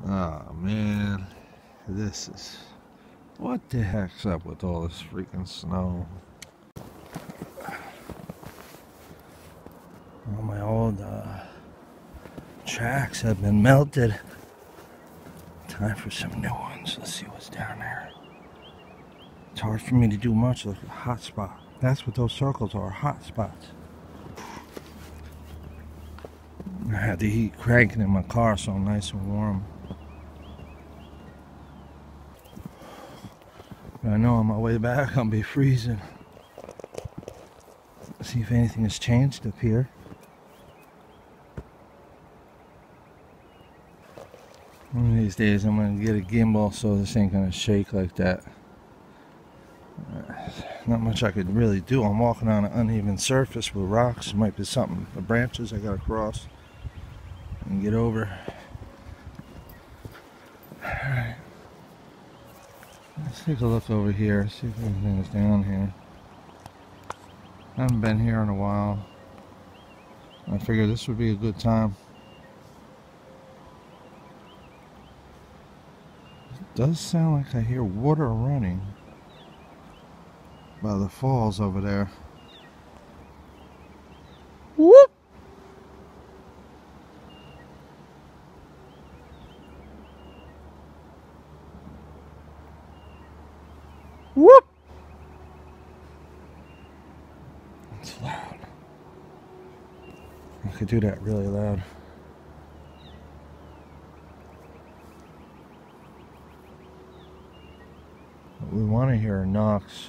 Oh man, this is... What the heck's up with all this freaking snow? All my old tracks have been melted. Time for some new ones. Let's see what's down there. It's hard for me to do much. Look, a hot spot. That's what those circles are, hot spots. I had the heat cranking in my car so I'm nice and warm. But I know on my way back I'll be freezing. See if anything has changed up here. One of these days I'm going to get a gimbal so this ain't going to shake like that. Not much I could really do. I'm walking on an uneven surface with rocks. It might be something, the branches I got to cross and get over. Alright. Let's take a look over here, see if anything is down here. I haven't been here in a while. I figured this would be a good time. It does sound like I hear water running by the falls over there. Whoop! Whoop! It's loud. I could do that really loud. What we want to hear are knocks.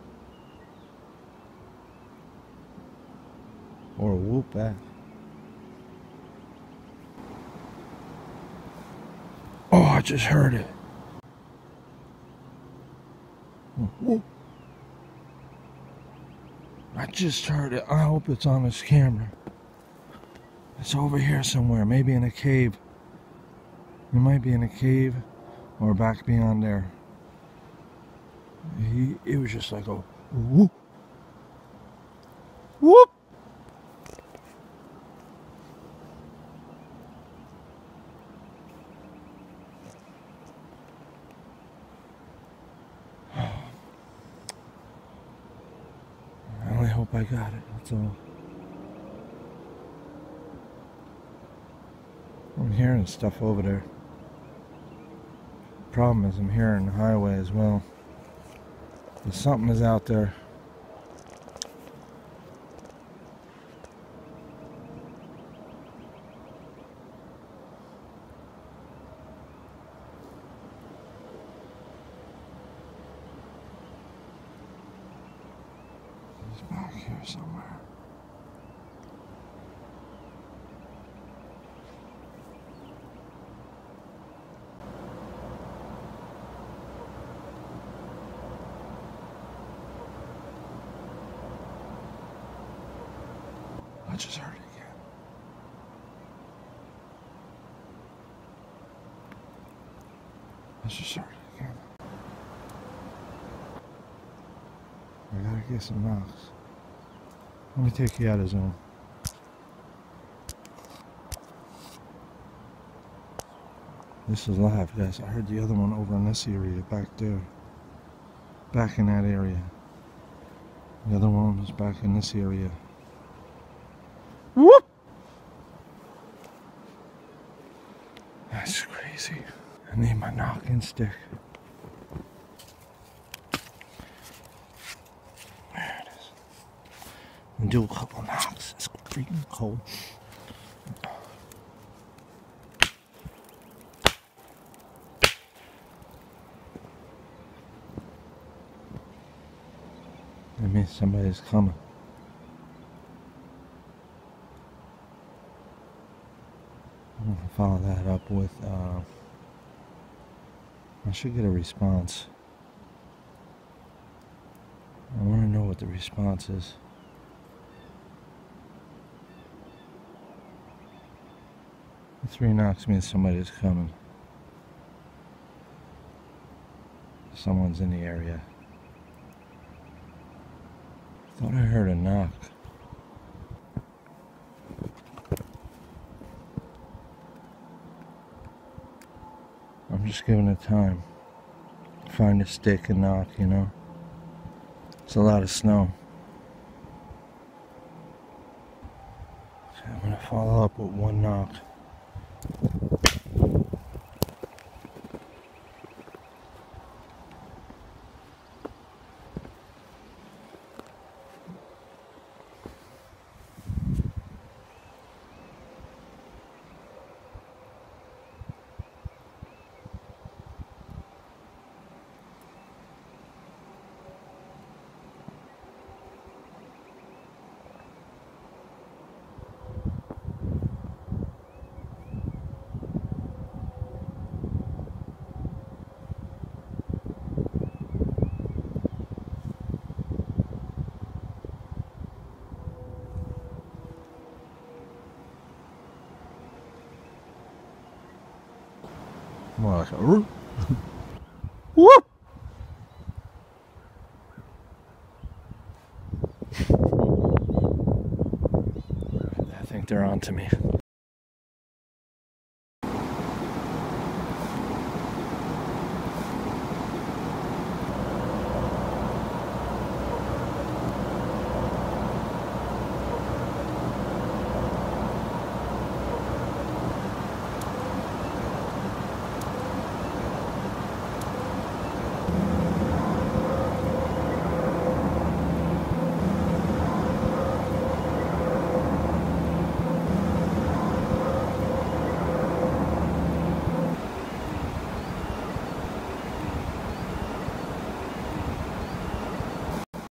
Or a whoop back. Oh, I just heard it. Whoop. I just heard it. I hope it's on this camera. It's over here somewhere, maybe in a cave. It might be in a cave or back beyond there. It was just like a whoop. Whoop! I only hope I got it, that's all. I'm hearing stuff over there. Problem is I'm hearing the highway as well. But something is out there. He's back here somewhere. I just heard it again. I just heard it again. I gotta get some knocks. Let me take you out of zone. This is live, guys. I heard the other one over in this area, back there. Back in that area. The other one was back in this area. Whoop! That's crazy. I need my knocking stick. There it is. And do a couple knocks. It's freaking cold. That means somebody's coming. I'm gonna follow that up with, I should get a response. I want to know what the response is. The 3 knocks means somebody's coming. Someone's in the area. Thought I heard a knock. just giving it time. Find a stick and knock, you know. It's a lot of snow. So I'm gonna follow up with one knock. More like a whoop. I think they're on to me.